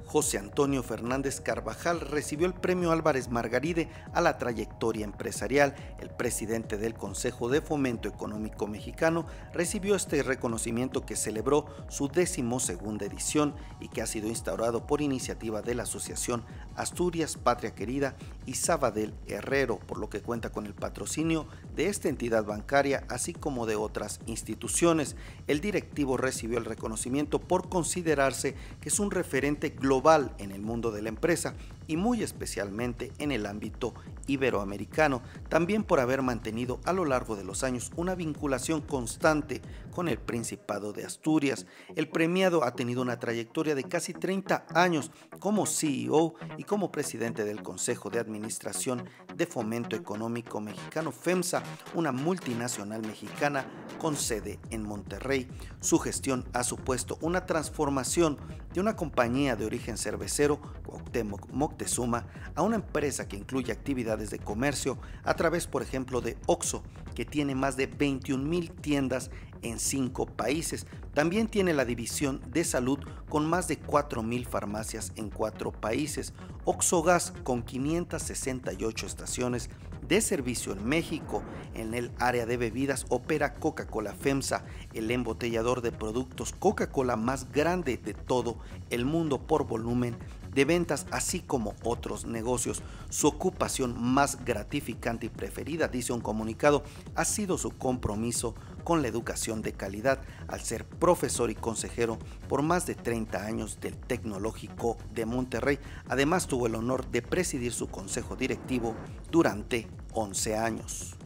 José Antonio Fernández Carvajal recibió el Premio Álvarez Margaride a la trayectoria empresarial. El presidente del Consejo de Fomento Económico Mexicano recibió este reconocimiento que celebró su 12ª edición y que ha sido instaurado por iniciativa de la Asociación Asturias Patria Querida y Sabadell Herrero, por lo que cuenta con el patrocinio de esta entidad bancaria, así como de otras instituciones. El directivo recibió el reconocimiento por considerarse que es un referente global en el mundo de la empresa y muy especialmente en el ámbito iberoamericano, también por haber mantenido a lo largo de los años una vinculación constante con el Principado de Asturias. El premiado ha tenido una trayectoria de casi 30 años como CEO y como presidente del Consejo de Administración de Fomento Económico Mexicano FEMSA, una multinacional mexicana con sede en Monterrey. Su gestión ha supuesto una transformación de una compañía de origen cervecero, Cuauhtémoc Moctezuma, a una empresa que incluye actividades de comercio a través, por ejemplo, de Oxxo, que tiene más de 21,000 tiendas en 5 países. También tiene la división de salud con más de 4,000 farmacias en 4 países. Oxxo Gas con 568 estaciones de servicio en México. En el área de bebidas opera Coca-Cola FEMSA, el embotellador de productos Coca-Cola más grande de todo el mundo por volumen de ventas, así como otros negocios. Su ocupación más gratificante y preferida, dice un comunicado, ha sido su compromiso con la educación de calidad, al ser profesor y consejero por más de 30 años del Tecnológico de Monterrey. Además, tuvo el honor de presidir su consejo directivo durante 11 años.